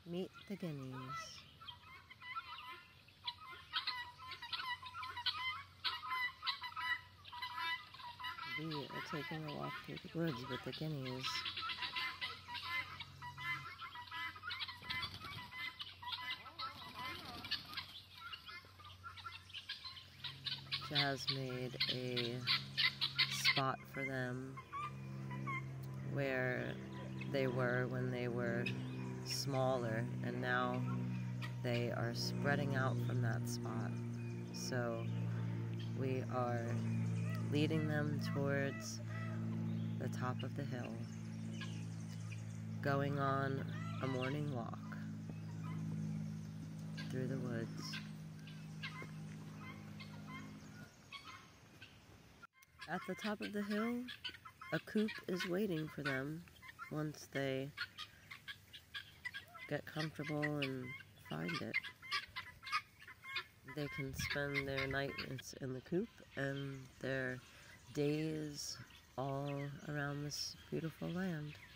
Meet the guineas. We are taking a walk through the woods with the guineas. Jazz made a spot for them where they were when they were smaller, and now they are spreading out from that spot. So we are leading them towards the top of the hill, going on a morning walk through the woods. At the top of the hill, a coop is waiting for them once they get comfortable and find it. They can spend their nights in the coop and their days all around this beautiful land.